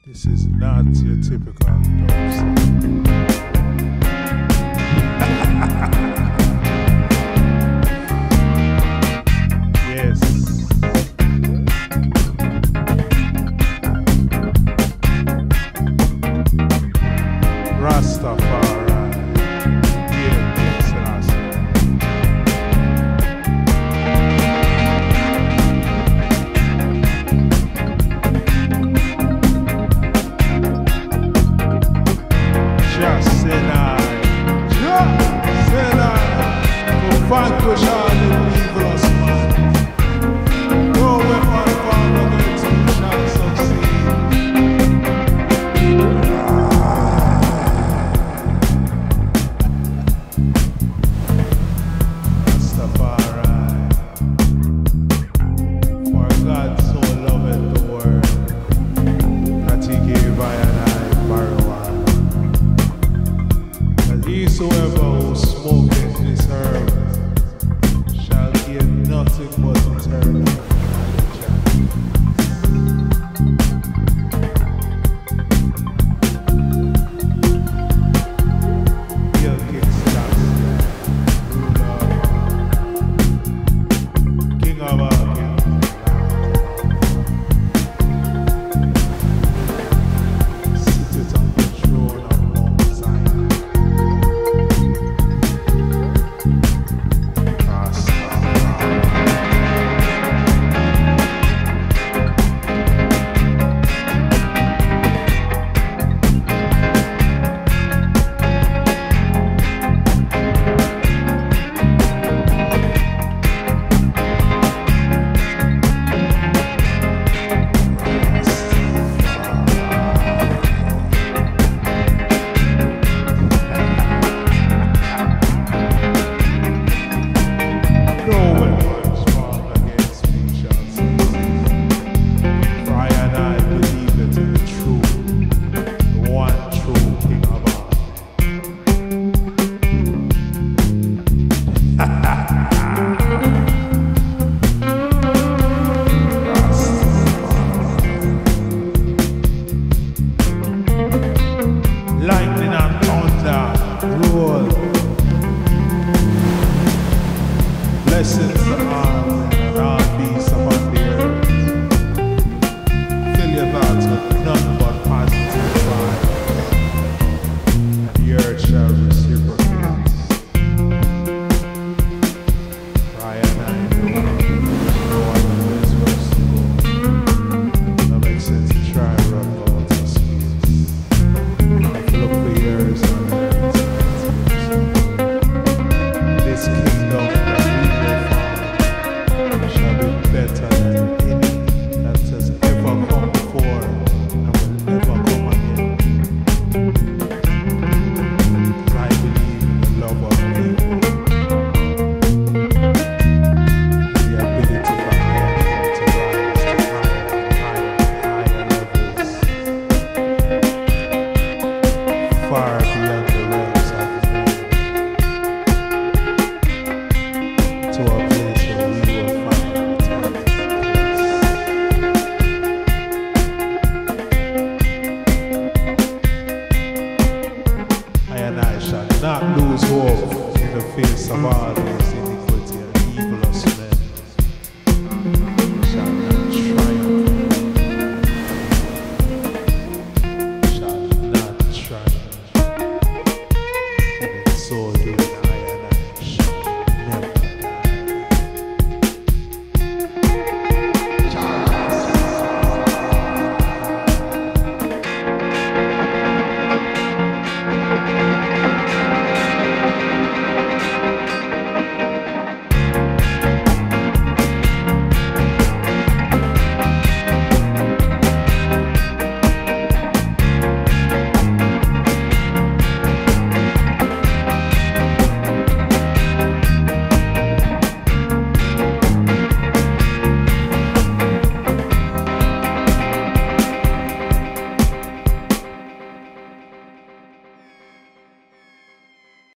This is not your typical dubstep. Yes. Rastafari. Vanquish all the evilous man. No weapon formed against me shall succeed. Rastafari. For God so loveth the world that he gave I and I borrower. And whosoever who smoketh this herb nothing but eternal knowledge. Hail King Selassie, ruler of all, King of all kings, sitteth on the throne of Mount Zion. Lightning and thunder roll. Blessings to all and all beasts upon the earth. Fill your thoughts with none but positive vibes, and the earth shall reciprocate. I and I know no other place for us to go. No makes sense to try to run all to space. Look for years on earth. This kingdom that we will find shall be better than any that has ever come before and will never come again. I believe in the love of people, the ability for mankind to rise to higher levels, far beyond the realms of man, to a place where we will find eternity peace. I and I shall not lose hope in the face of all